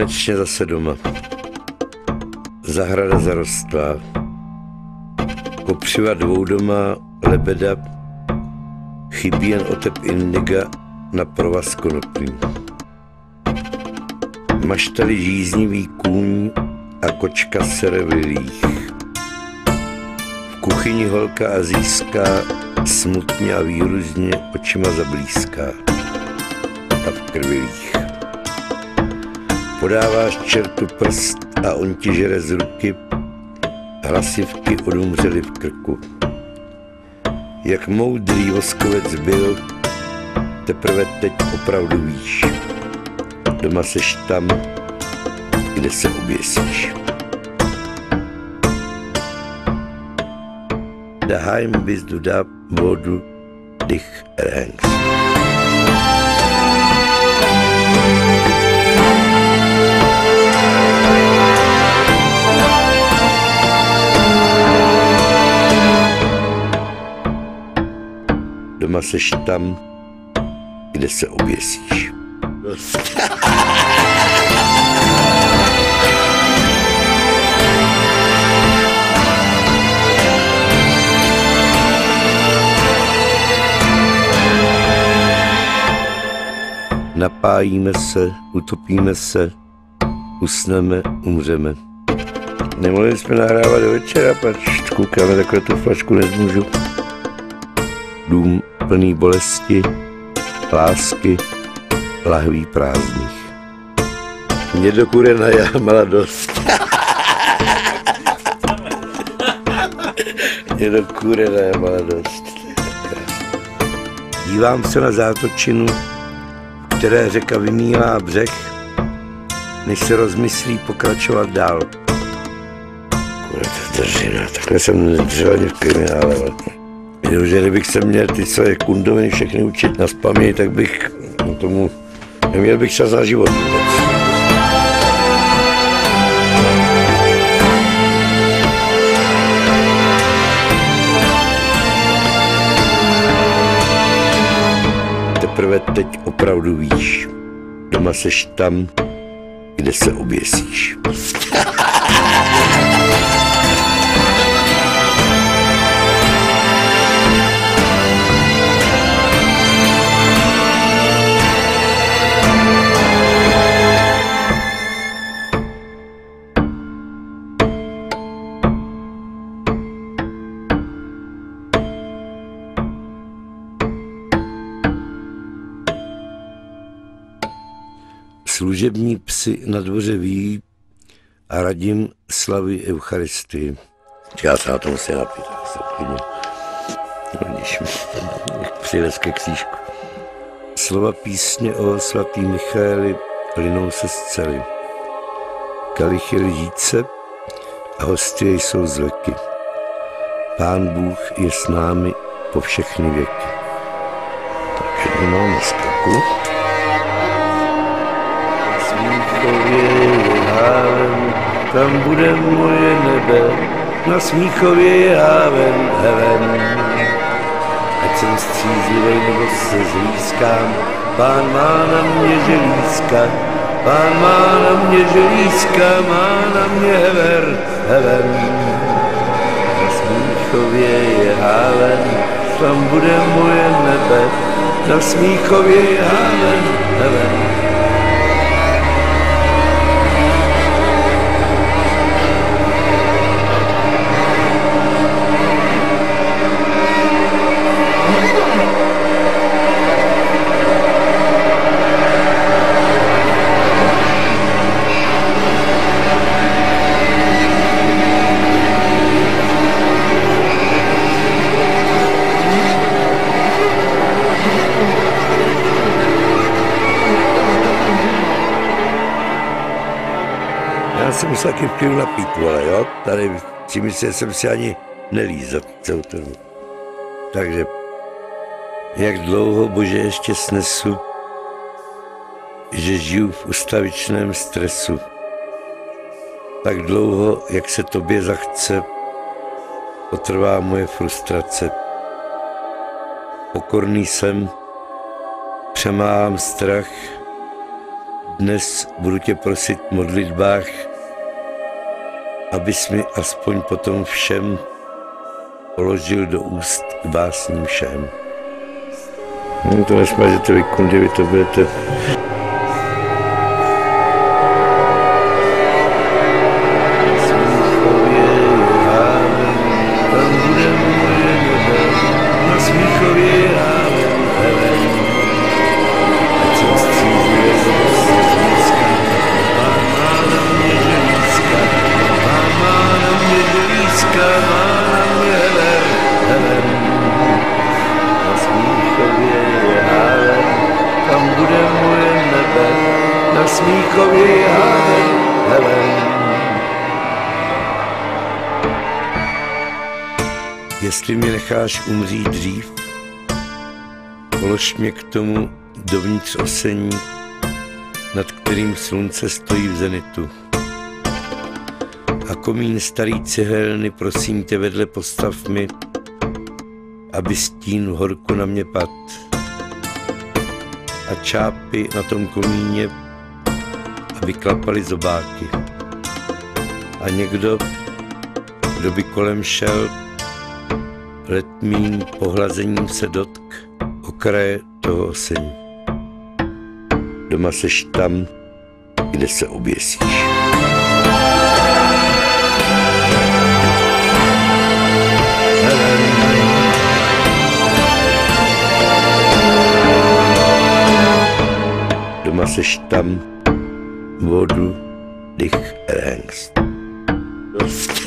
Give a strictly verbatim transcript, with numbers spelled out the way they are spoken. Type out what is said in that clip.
konečně zase doma. Zahrada zarostlá. Kopřiva dvoudoma lebeda, chybí jen otep indiga na provaz konopný. Maštali žíznivý kůň a kočka sere v lilích. V kuchyni holka asijská smutně a výruzně očima zablízká a v krvilích. Podáváš čertu prst a on ti žere z ruky, hlasivky odumřely v krku. Jak moudrý voskovec byl, teprve teď opravdu víš. Doma seš tam, kde se oběsíš. Daheim bist du da, wo du dich erhängst. Doma seš tam, kde se oběsíš. Napájíme se, utopíme se, usneme, umřeme. Nemohli jsme nahrávat do večera, pač koukáme takhle tu flašku, nezmůžu. Dům plný bolesti, lásky, lahví prázdných. Mě do kurena já mala dost. Mě do kurena já mala dost. Dívám se na zátočinu, které řeka vymývá břeh, než se rozmyslí pokračovat dál. Kurva, to držina, takhle jsem nedržel ani v kriminále. Jenomže kdybych se měl ty své kundoviny všechny učit na spaměť, tak bych no tomu neměl bych čas na život vůbec. Teprve teď opravdu víš. Doma seš tam, kde se oběsíš. Služební psi na dvoře ví a radím slavy Eucharistii. Já se na to musím napít, tak se klidně. Vidíš, jak přijdes ke křížku. Slova písně o svatý Michaeli plynou se z cely. Kalich je lžíce a hostie jsou z vleky. Pán Bůh je s námi po všechny věky. Takže to máme skaku. Smíchově je háven, tam bude moje nebe, na Smíchově je háven, heaven. Ať jsem střízlivej nebo se zlízkám, Pán má na mě želízka, Pán má na mě želízka, má na mě hever, heaven. Na Smíchově je háven, tam bude moje nebe, na Smíchově je háven, heaven. Já jsem musel taky v klidu napít, ale jo, tady si myslím, jsem si ani nelízl celou dobu. Takže, jak dlouho, Bože, ještě snesu, že žiju v ustavičném stresu. Tak dlouho, jak se tobě zachce, potrvá moje frustrace. Pokorný jsem, přemáhám strach, Dnes budu tě prosit v modlitbách, abys mi aspoň potom všem položil do úst k básním všem. No to nesmažete vy kundy, vy to budete... Na Smíchově háven, helen. Jestli mě necháš umřít dřív, polož mě k tomu dovnitř osení, nad kterým slunce stojí v zenitu. A komín starý cihelny, prosím tě, vedle postav mi, aby stín v horku na mě pad. A čápy na tom komíně aby klapali zobáky. A někdo, kdo by kolem šel, letmým pohlazením se dotk okraje toho osení. Doma seš tam, kde se oběsíš. Doma seš tam, wo du dich erhängst.